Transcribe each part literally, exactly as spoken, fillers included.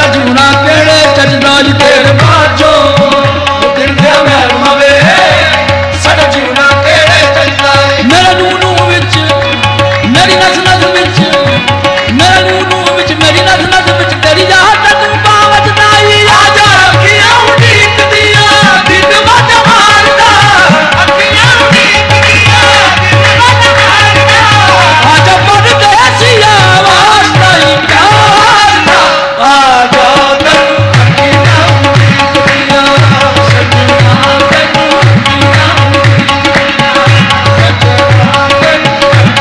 जूना केड़े चजदा जी तेरे बाजो दिल दे महर मवे साडा जूना केड़े चजदा मेरे नूनू विच मेरी नस नस विच मेरे नूनू विच मेरी नस नस विच तेरी याद तू बावज नाई आजा अखियां उड़ीक दिया दिन वज मारदा अखियां उड़ीक दिया दिन वज मारदा आजा परदेसिया वास्ता ही प्यार दा आजा तू अखियां उड़ीक दिया सजना तू अखियां उड़ीक दिया सजना तू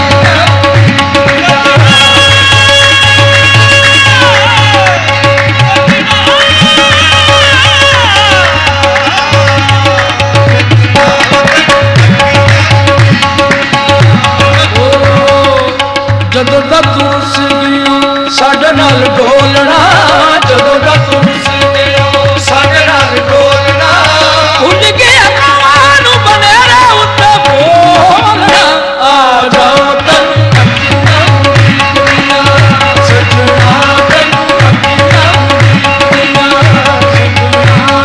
जदों दा तू सीगियो साडे नाल ढोलना जदों दा तू सीगियो साडे नाल ढोलना भुल गया कानू बनेरे उत्ते बोलना आ जाओ तन अखियां उड़ीक दिया सजना तन अखियां उड़ीक दिया सजना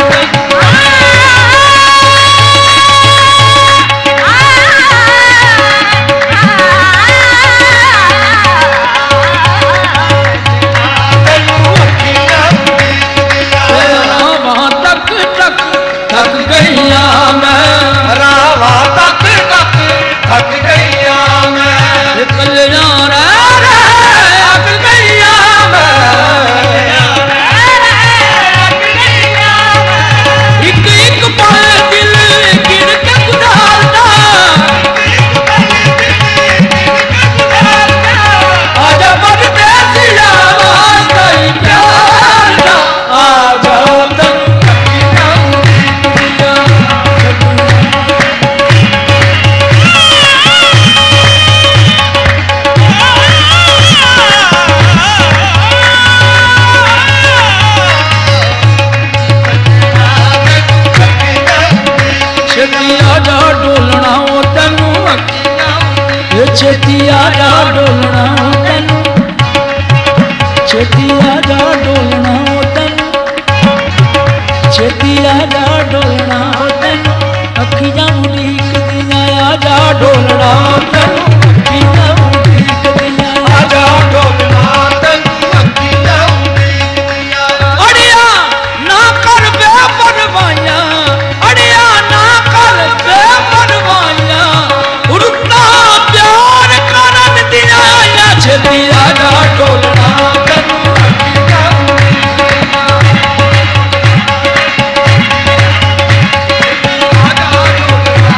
थक गईया मैं रावा तक तक थक गईया मैं कलियां रे थक गईया मैं एक एक पल दिल गिर के गुजारदा आजा परदेसिया वास्ता ही प्यार दा आजा तन छेती आजा डोलना तेनू छेती आजा डोलना तेनू छेती आजा डोलना तेनू अखियां उड़ीक दियां आजा डोलना तेनू अखियां उड़ीक दियां आजा डोलना तेनू अखियां उड़ीक दियां अड़िया ना कर बेपरवाहियां अड़िया ना कर बेपरवाहियां उड़ता प्यार करन दिया छेती आजा डोलना तेनू अखियां उड़ीक दियां आजा डोलना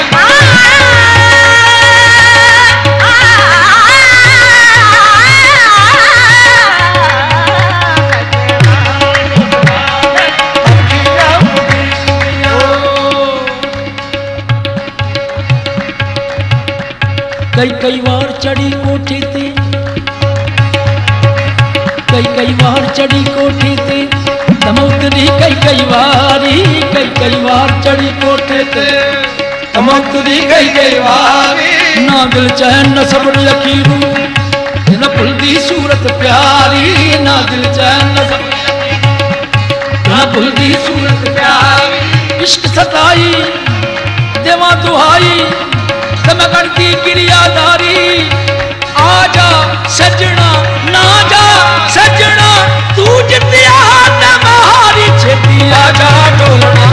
कई कई बार चढ़ी कोठी ते कई कई बार चढ़ी कोठी ते तमौतरी कई कई बारी कई कई बार चढ़ी कोठे ते तमौतरी कई कई बारी ना दिल चैन न सब्र यकीन न भुलदी सूरत प्यारी ना दिल चैन न सब्र ना भुलदी सूरत प्यारी इश्क सताई देवा दुहाई मैं करती क्रियादारी आजा सजना ना जा सजना तू जितिया न महारी छेती आजा डोलना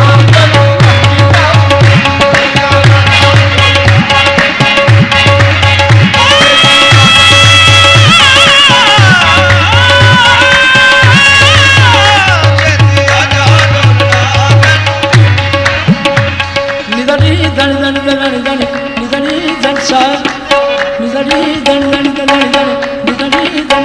निधनी धन धन धन धन सा निधनी धन धन धन धन निधनी धन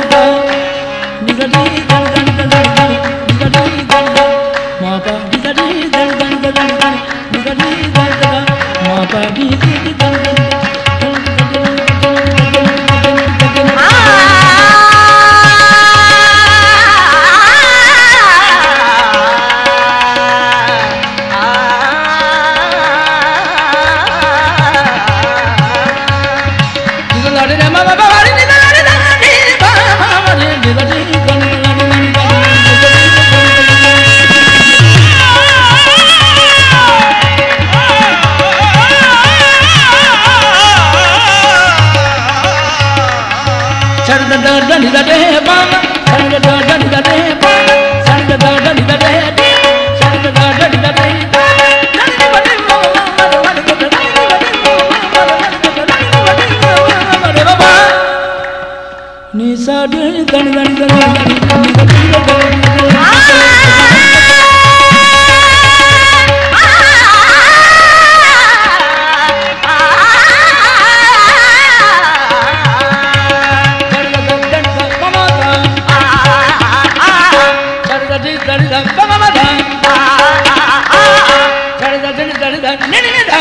dadi da ba ba da dadi da dadi dadi da ni ni da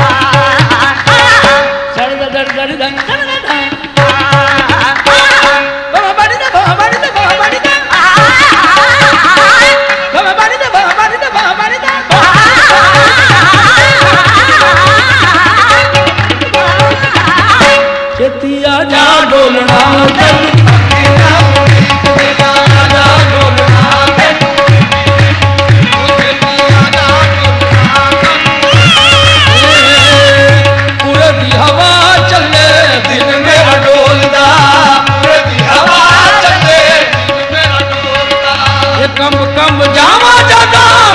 dadi da dadi dadi da dadi da ba ba badi da ba badi da ba badi da ba ba badi da ba badi da ba badi da Chetia जा डोलना हवा चले दिल मेरा डोलदा हवा चले दिल मेरा डोलदा कम कम जावा जादा